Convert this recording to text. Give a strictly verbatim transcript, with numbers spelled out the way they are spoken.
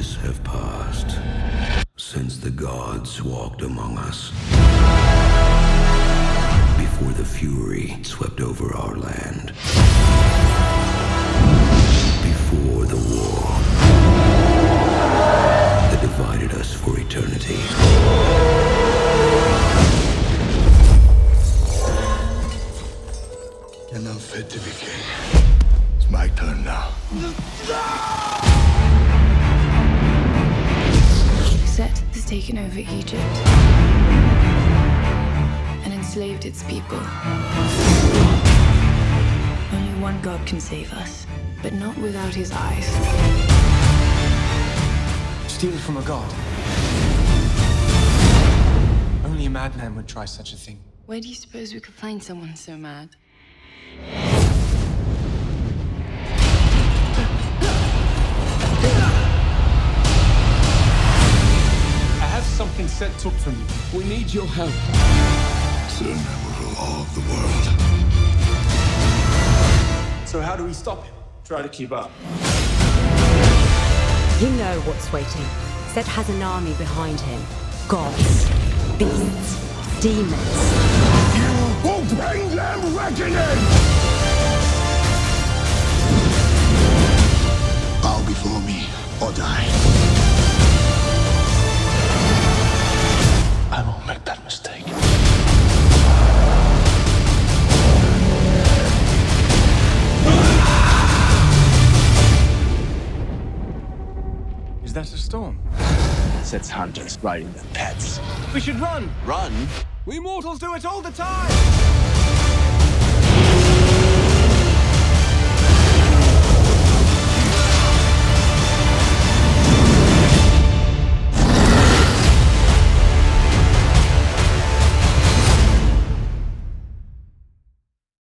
Centuries have passed since the gods walked among us. Before the Fury swept over our land. Before the war that divided us for eternity. You're not fit to be king. It's my turn now. Set has taken over Egypt and enslaved its people. Only one God can save us, but not without his eyes. Steal from a god. Only a madman would try such a thing. Where do you suppose we could find someone so mad? I have something set took from you. We need your help. Soon I will rule all of the world. So how do we stop him? Try to keep up. You know what's waiting. Set has an army behind him. Gods, beasts, demons. You will bring them reckoning! Bow before me or die. I won't make that mistake. Is that a storm? Set's hunters riding their pets. We should run! Run? We mortals do it all the time!